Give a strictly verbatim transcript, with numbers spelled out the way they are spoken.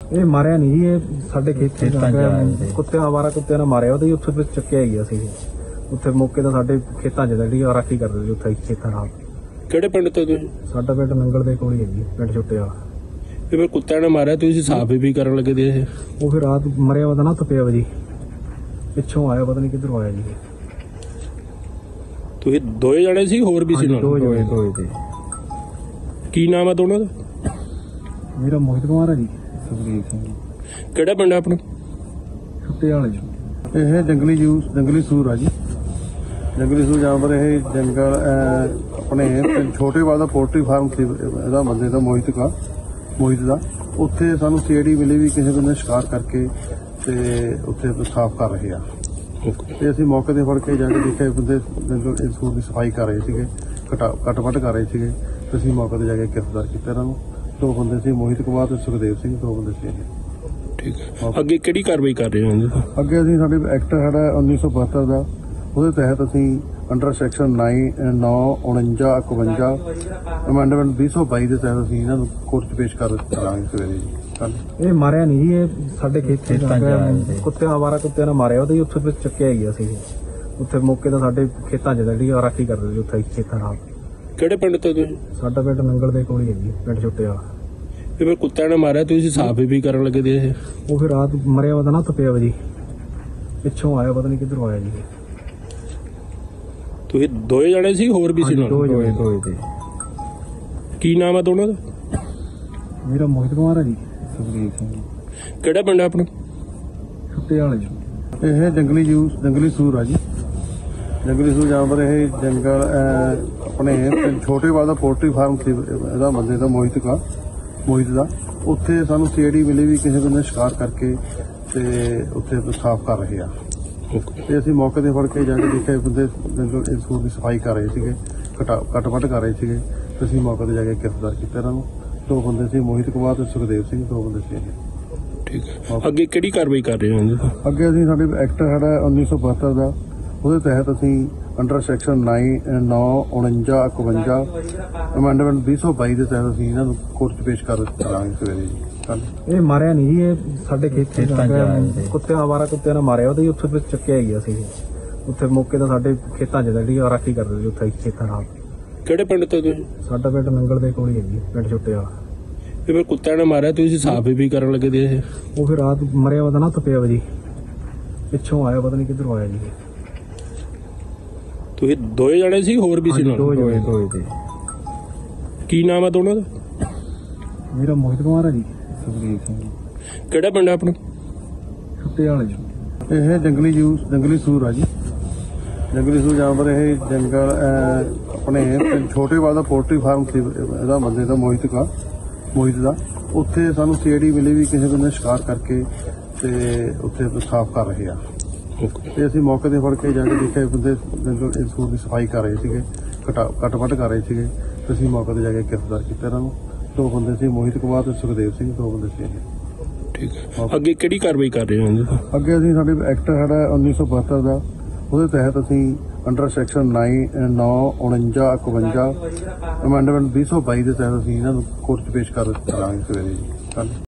ਇਹ ਮਾਰਿਆ ਨਹੀਂ ਜੀ, ਇਹ ਸਾਡੇ ਖੇਤਾਂ ਚ ਕੁੱਤਿਆਂ ਆਵਾਰਾ ਕੁੱਤਿਆਂ ਨੇ ਮਾਰਿਆ ਉਹਦੇ ਉੱਥੇ ਫਿਰ ਚੱਕਿਆ ਗਿਆ ਸੀ। ਉੱਥੇ ਮੌਕੇ ਤਾਂ ਸਾਡੇ ਖੇਤਾਂ 'ਚ ਜਿਹੜੀ ਰਾਖੀ ਕਰਦੇ ਸੀ ਉੱਥੇ ਖੇਤਾਂ ਨਾਲ। ਕਿਹੜੇ ਪਿੰਡ ਤੋਂ ਤੁਸੀਂ? ਸਾਡਾ ਪਿੰਡ ਨੰਗਲ ਦੇ ਕੋਲ ਹੀ ਹੈ ਜੀ, ਪਿੰਡ ਛੁੱਟੇ ਵਾਲਾ। ਇਹ ਫਿਰ ਕੁੱਤਿਆਂ ਨੇ ਮਾਰਿਆ, ਤੁਸੀਂ ਸਾਫ ਵੀ ਕਰਨ ਲੱਗੇ ਦੇ ਇਹ? ਉਹ ਫਿਰ ਰਾਤ ਮਰਿਆ ਵਾ ਨਾ ਤਪਿਆ ਵਾ ਜੀ, ਪਿੱਛੋਂ ਆਇਆ ਪਤਾ ਨਹੀਂ ਕਿੱਧਰੋਂ ਆਇਆ ਜੀ। ਤੁਸੀਂ ਦੋਏ ਜਣੇ ਸੀ ਹੋਰ ਵੀ ਸੀ ਨਾਲ? ਦੋਏ ਦੋਏ ਤੇ। ਕੀ ਨਾਮ ਹੈ ਦੋਨਾਂ ਦਾ? ਮੇਰਾ ਮੋਹਿਤ ਕੁਮਾਰ ਹੈ ਜੀ। ਸੁਖਦੀਪ ਸਿੰਘ। ਕਿਹੜਾ ਪਿੰਡ ਹੈ ਆਪਣਾ? ਛੁੱਟੇ ਵਾਲੇ ਜੀ। ਇਹ ਜੰਗਲੀ ਜੂਸ ਜੰਗਲੀ ਸੂਰ ਆ ਜੀ, ਜੰਗਲੀ ਸੂਰ ਜਾਨਵਰ। ਇਹ ਜੰਗਲ ਆਪਣੇ ਛੋਟੇ ਵਾਲ ਦਾ ਪੋਲਟਰੀ ਫਾਰਮ ਸੀ ਇਹਦਾ, ਬੰਦੇ ਦਾ ਮੋਹਿਤ ਦਾ ਮੋਹਿਤ ਦਾ ਉੱਥੇ ਸਾਨੂੰ ਸੀਆਈਡੀ ਮਿਲੀ ਵੀ ਕਿਸੇ ਬੰਦੇ ਨੇ ਸ਼ਿਕਾਰ ਕਰਕੇ ਤੇ ਉੱਥੇ ਸਾਫ਼ ਕਰ ਰਹੇ ਆ। ਤੇ ਅਸੀਂ ਮੌਕੇ ਤੇ ਫੜ ਕੇ ਜਾ ਕੇ ਦੇਖਿਆ ਬੰਦੇ ਇਸ ਸੂਰ ਦੀ ਸਫਾਈ ਕਰ ਰਹੇ ਸੀਗੇ, ਕੱਟ ਵੱਢ ਕਰ ਰਹੇ ਸੀਗੇ। ਤੇ ਅਸੀਂ ਮੌਕੇ ਤੇ ਜਾ ਕੇ ਗ੍ਰਿਫਤਾਰ ਕੀਤਾ ਇਹਨਾਂ ਨੂੰ। ਦੋ ਬੰਦੇ ਸੀ, ਮੋਹਿਤ ਕੁਮਾਰ ਤੇ ਸੁਖਦੇਵ ਸਿੰਘ, ਦੋ ਬੰਦੇ ਸੀ। ਠੀਕ ਹੈ, ਅੱਗੇ ਕਿਹੜੀ ਕਾਰਵਾਈ ਕਰ ਰਹੇ ਹੋ? ਅੱਗੇ ਅਸੀਂ ਸਾਡੇ ਐਕਟ ਸਾਡਾ ਉੱਨੀ ਸੌ ਬਹੱਤਰ ਦਾ, ਉਹਦੇ ਤਹਿਤ ਅਸੀਂ ਅੰਡਰ ਸੈਕਸ਼ਨ ਨੌ ਉਣੰਜਾ ਇਕਵੰਜਾ ਅਮੈਂਡਮੈਂਟ ਵੀਹ ਸੌ ਬਾਈ ਦੇ ਤਹਿਤ ਅਸੀਂ ਇਹਨਾਂ ਨੂੰ ਕੋਰਟ 'ਚ ਪੇਸ਼ ਕਰ ਕਰਾਂਗੇ ਸਵੇਰੇ ਜੀ ਕੱਲ। ਇਹ ਮਾਰਿਆ ਨਹੀਂ ਜੀ, ਇਹ ਸਾਡੇ ਖੇਤਾਂ ਚ ਕੁੱਤਿਆਂ ਆਵਾਰਾ ਕੁੱਤਿਆਂ ਨੇ ਮਾਰਿਆ ਉਹਦੇ ਉੱਥੇ ਫਿਰ ਚੱਕਿਆ ਗਿਆ ਸੀ। ਉੱਥੇ ਮੌਕੇ ਤਾਂ ਸਾਡੇ ਖੇਤਾਂ 'ਚ ਜਿਹੜੀ ਰਾਖੀ ਕਰਦੇ ਸੀ ਉੱਥੇ ਖੇਤਾਂ ਨਾਲ। ਕਿਹੜੇ ਪਿੰਡ ਤੋਂ ਤੁਸੀਂ? ਸਾਡਾ ਪਿੰਡ ਨੰਗਲ ਦੇ ਕੋਲ ਹੀ ਹੈ ਜੀ, ਪਿੰਡ ਛੁੱਟੇ ਵਾਲਾ। ਇਹ ਫਿਰ ਕੁੱਤਿਆਂ ਨੇ ਮਾਰਿਆ, ਤੁਸੀਂ ਸਾਫ ਵੀ ਕਰਨ ਲੱਗੇ ਦੇ ਇਹ? ਉਹ ਫਿਰ ਰਾਤ ਮਰਿਆ ਵਾ ਨਾ ਤਪਿਆ ਵਾ ਜੀ, ਪਿੱਛੋਂ ਆਇਆ ਪਤਾ ਨਹੀਂ ਕਿੱਧਰੋਂ ਆਇਆ ਜੀ। ਤੁਸੀਂ ਦੋਏ ਜਣੇ ਸੀ ਹੋਰ ਵੀ ਸੀ ਨਾਲ? ਦੋਏ ਦੋਏ ਤੇ। ਕੀ ਨਾਮ ਹੈ ਦੋਨਾਂ ਦਾ? ਮੇਰਾ ਮੋਹਿਤ ਕੁਮਾਰ ਹੈ ਜੀ। ਸੁਖਦੀਪ ਸਿੰਘ। ਕਿਹੜਾ ਪਿੰਡ ਹੈ ਆਪਣਾ? ਛੁੱਟੇ ਵਾਲੇ ਜੀ। ਇਹ ਜੰਗਲੀ ਜੂਸ ਜੰਗਲੀ ਸੂਰ ਆ ਜੀ, ਜੰਗਲੀ ਸੂਰ ਜਾਨਵਰ। ਇਹ ਜੰਗਲ ਆਪਣੇ ਛੋਟੇ ਵਾਲ ਦਾ ਪੋਲਟਰੀ ਫਾਰਮ ਸੀ ਇਹਦਾ, ਬੰਦੇ ਦਾ ਮੋਹਿਤ ਦਾ ਮੋਹਿਤ ਦਾ ਉੱਥੇ ਸਾਨੂੰ ਸੀਆਈਡੀ ਮਿਲੀ ਵੀ ਕਿਸੇ ਬੰਦੇ ਨੇ ਸ਼ਿਕਾਰ ਕਰਕੇ ਤੇ ਉੱਥੇ ਸਾਫ਼ ਕਰ ਰਹੇ ਆ। ਤੇ ਅਸੀਂ ਮੌਕੇ ਤੇ ਫੜ ਕੇ ਜਾ ਕੇ ਦੇਖਿਆ ਬੰਦੇ ਇਸ ਸੂਰ ਦੀ ਸਫਾਈ ਕਰ ਰਹੇ ਸੀਗੇ, ਕੱਟ ਵੱਢ ਕਰ ਰਹੇ ਸੀਗੇ। ਤੇ ਅਸੀਂ ਮੌਕੇ ਤੇ ਜਾ ਕੇ ਗ੍ਰਿਫਤਾਰ ਕੀਤਾ ਇਹਨਾਂ ਨੂੰ। ਦੋ ਬੰਦੇ ਸੀ, ਮੋਹਿਤ ਕੁਮਾਰ ਤੇ ਸੁਖਦੇਵ ਸਿੰਘ, ਦੋ ਬੰਦੇ ਸੀ। ਠੀਕ ਹੈ, ਅੱਗੇ ਕਿਹੜੀ ਕਾਰਵਾਈ ਕਰ ਰਹੇ ਹੋ? ਅੱਗੇ ਅਸੀਂ ਸਾਡੇ ਐਕਟ ਸਾਡਾ ਉੱਨੀ ਸੌ ਬਹੱਤਰ ਦਾ, ਉਹਦੇ ਤਹਿਤ ਅਸੀਂ ਅੰਡਰ ਸੈਕਸ਼ਨ ਨੌ ਉਣੰਜਾ ਇਕਵੰਜਾ ਅਮੈਂਡਮੈਂਟ ਵੀਹ ਸੌ ਬਾਈ ਦੇ ਤਹਿਤ ਅਸੀਂ ਇਹਨਾਂ ਨੂੰ ਕੋਰਟ 'ਚ ਪੇਸ਼ ਕਰ ਕਰਾਂਗੇ ਸਵੇਰੇ ਜੀ ਕੱਲ। ਇਹ ਮਾਰਿਆ ਨਹੀਂ ਜੀ, ਇਹ ਸਾਡੇ ਖੇਤਾਂ ਚ ਕੁੱਤਿਆਂ ਆਵਾਰਾ ਕੁੱਤਿਆਂ ਨੇ ਮਾਰਿਆ ਉਹਦੇ ਉੱਥੇ ਫਿਰ ਚੱਕਿਆ ਗਿਆ ਸੀ। ਉੱਥੇ ਮੌਕੇ ਤਾਂ ਸਾਡੇ ਖੇਤਾਂ 'ਚ ਜਿਹੜੀ ਰਾਖੀ ਕਰਦੇ ਸੀ ਉੱਥੇ ਖੇਤਾਂ ਨਾਲ। ਕਿਹੜੇ ਪਿੰਡ ਤੋਂ ਤੁਸੀਂ? ਸਾਡਾ ਪਿੰਡ ਨੰਗਲ ਦੇ ਕੋਲ ਹੀ ਹੈ ਜੀ, ਪਿੰਡ ਛੁੱਟੇ ਵਾਲਾ। ਇਹ ਫਿਰ ਕੁੱਤਿਆਂ ਨੇ ਮਾਰਿਆ, ਤੁਸੀਂ ਸਾਫ ਵੀ ਕਰਨ ਲੱਗੇ ਦੇ ਇਹ? ਉਹ ਫਿਰ ਰਾਤ ਮਰਿਆ ਵਾ ਨਾ ਤਪਿਆ ਵਾ ਜੀ, ਪਿੱਛੋਂ ਆਇਆ ਪਤਾ ਨਹੀਂ ਕਿੱਧਰੋਂ ਆਇਆ ਜੀ। ਤੁਸੀਂ ਦੋਏ ਜਣੇ ਸੀ ਹੋਰ ਵੀ ਸੀ ਨਾਲ? ਦੋਏ ਦੋਏ ਤੇ। ਕੀ ਨਾਮ ਹੈ ਦੋਨਾਂ ਦਾ? ਮੇਰਾ ਮੋਹਿਤ ਕੁਮਾਰ ਹੈ ਜੀ। ਸੁਖਦੀਪ ਸਿੰਘ। ਕਿਹੜਾ ਪਿੰਡ ਹੈ ਆਪਣਾ? ਛੁੱਟੇ ਵਾਲੇ ਜੀ। ਇਹ ਜੰਗਲੀ ਜੂਸ ਜੰਗਲੀ ਸੂਰ ਆ ਜੀ, ਜੰਗਲੀ ਸੂਰ ਜਾਨਵਰ। ਇਹ ਜੰਗਲ ਆਪਣੇ ਛੋਟੇ ਵਾਲ ਦਾ ਪੋਲਟਰੀ ਫਾਰਮ ਸੀ ਇਹਦਾ, ਬੰਦੇ ਦਾ ਮੋਹਿਤ ਦਾ ਮੋਹਿਤ ਦਾ ਉੱਥੇ ਸਾਨੂੰ ਸੀਆਈਡੀ ਮਿਲੀ ਵੀ ਕਿਸੇ ਬੰਦੇ ਨੇ ਸ਼ਿਕਾਰ ਕਰਕੇ ਤੇ ਉੱਥੇ ਸਾਫ਼ ਕਰ ਰਹੇ ਆ। ਤੇ ਅਸੀਂ ਮੌਕੇ ਤੇ ਫੜ ਕੇ ਜਾ ਕੇ ਦੇਖਿਆ ਬੰਦੇ ਇਸ ਸੂਰ ਦੀ ਸਫਾਈ ਕਰ ਰਹੇ ਸੀਗੇ, ਕੱਟ ਵੱਢ ਕਰ ਰਹੇ ਸੀਗੇ। ਤੇ ਅਸੀਂ ਮੌਕੇ ਤੇ ਜਾ ਕੇ ਗ੍ਰਿਫਤਾਰ ਕੀਤਾ ਇਹਨਾਂ ਨੂੰ। ਦੋ ਬੰਦੇ ਸੀ, ਮੋਹਿਤ ਕੁਮਾਰ ਤੇ ਸੁਖਦੇਵ ਸਿੰਘ, ਦੋ ਬੰਦੇ ਸੀ। ਠੀਕ ਹੈ, ਅੱਗੇ ਕਿਹੜੀ ਕਾਰਵਾਈ ਕਰ ਰਹੇ ਹੋ? ਅੱਗੇ ਅਸੀਂ ਸਾਡੇ ਐਕਟ ਸਾਡਾ ਉੱਨੀ ਸੌ ਬਹੱਤਰ ਦਾ, ਉਹਦੇ ਤਹਿਤ ਅਸੀਂ ਅੰਡਰ ਸੈਕਸ਼ਨ ਨੌ ਉਣੰਜਾ ਇਕਵੰਜਾ ਅਮੈਂਡਮੈਂਟ ਵੀਹ ਸੌ ਬਾਈ ਦੇ ਤਹਿਤ ਅਸੀਂ ਇਹਨਾਂ ਨੂੰ ਕੋਰਟ 'ਚ ਪੇਸ਼ ਕਰ ਕਰਾਂਗੇ ਸਵੇਰੇ ਜੀ ਕੱਲ।